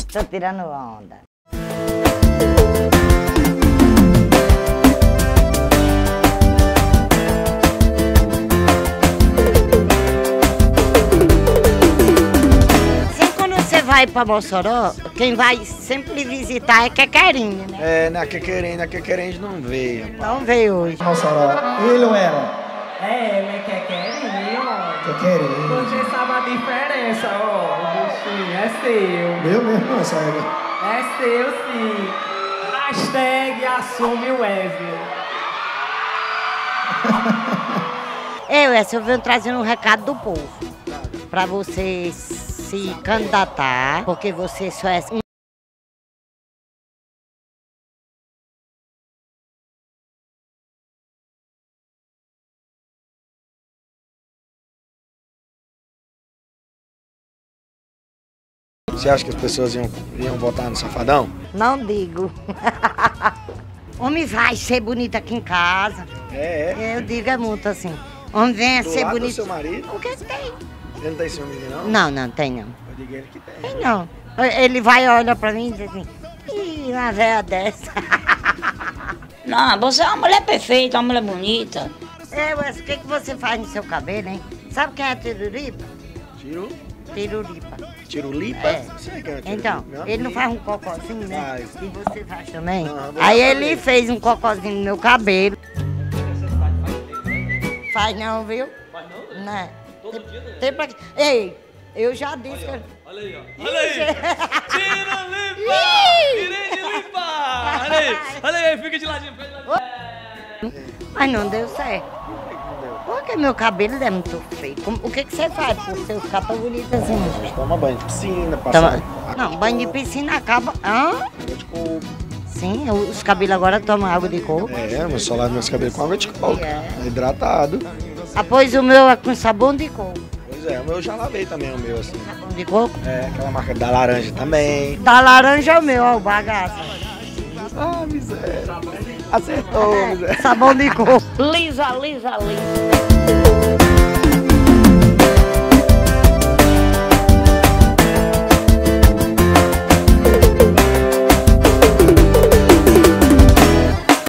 Tô tirando onda. Vai para Mossoró, quem vai sempre visitar é Quequerinha, né? É, na Quequerinha a gente não veio. Rapaz. Não veio hoje. Mossoró, ele ou ela? É, ele é Quequerinha, ó. Quequerinha. Você sabe a diferença, ó, o bichinho, é seu. Meu mesmo, não, sério. É seu, sim. Hashtag assume o Wesley. Eu venho trazendo um recado do povo. Para você se candidatar, porque você só é Você acha que as pessoas iam votar no Safadão? Não digo. Homem vai ser bonito aqui em casa. Eu digo muito assim. Homem vem ser bonito. Do seu marido? O que tem? Ele não tem ciúme de mim, não? Não, não tem não. Eu digo ele que tem. Tem não. Ele vai olha pra mim e diz assim, ih, uma velha dessa. Não, você é uma mulher perfeita, uma mulher bonita. Mas o que você faz no seu cabelo, hein? Sabe quem é Tiruripa? Tiruripa. Tirulipa? É. Sei que é Tirulipa. Então, ele não faz um cocôzinho, né? Faz. E você faz também? Não, aí ele fez um cocôzinho no meu cabelo. Faz não, viu? Faz não? Não. Todo dia, né? Tem pra... Ei, eu já disse que... Olha aí, ó. Olha aí! Tirulipa! Tirei de lipa! Olha aí, fica de ladinho, fica de ladinho. Mas não deu certo. Porque meu cabelo é muito feio. O que você faz por você ficar tão bonito assim? Toma banho de piscina, passa... Não, banho de piscina acaba... Hã? água de coco. Sim, os cabelos agora tomam água de coco. Mas só lavo meus cabelos com água de coco. É. Hidratado. Após o meu é com sabão de coco. Pois é, o meu eu já lavei também, o meu, assim. Sabão de coco? É, aquela marca da laranja também. Da laranja é o meu, ó, o bagaço. Ah, miséria. Acertou, miséria. Sabão de coco. Lisa, lisa, lisa.